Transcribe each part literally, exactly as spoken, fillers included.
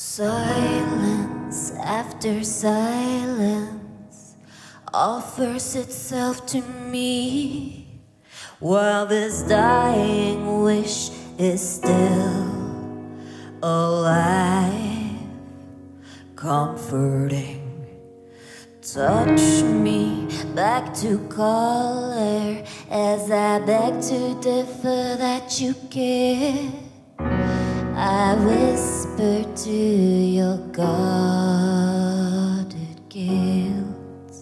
Silence after silence offers itself to me, while this dying wish is still alive, comforting. Touch me back to color as I beg to differ that you care. I whisper to your guarded guilt.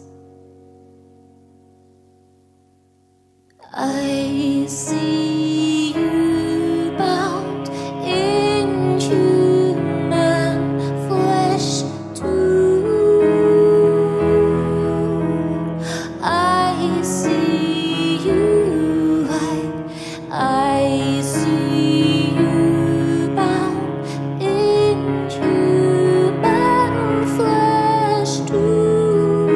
I see you bound in human flesh too. I see you, I, I see you bound in human flesh too.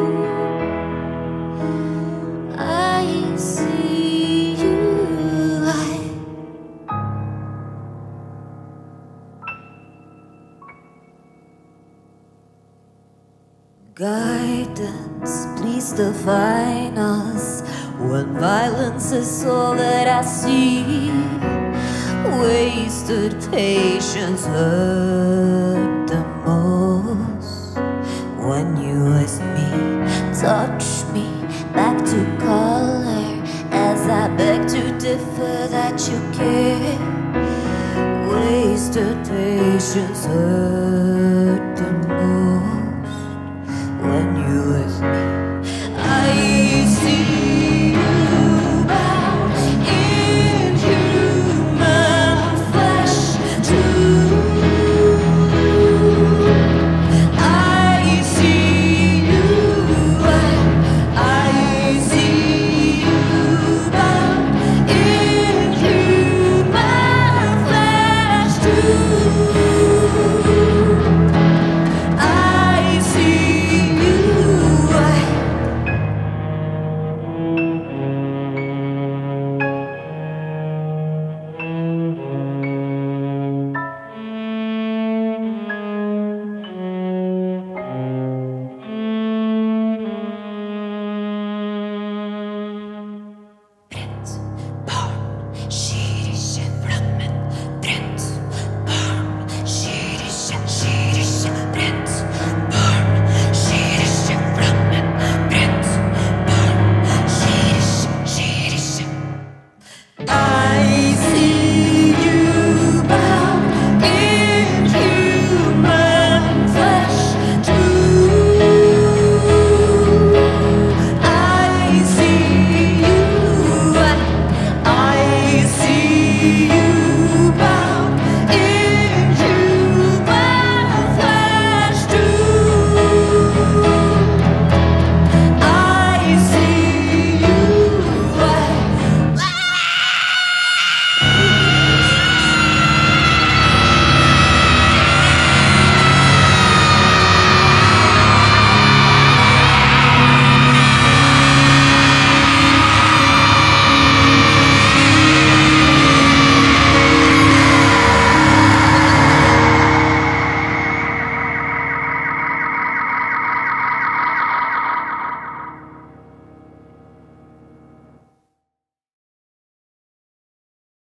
I see you, I. Guidance, please define us when violence is all that I see. Wasted patience hurt the most when you with me. Touch me back to color as I beg to differ that you care. Wasted patience hurt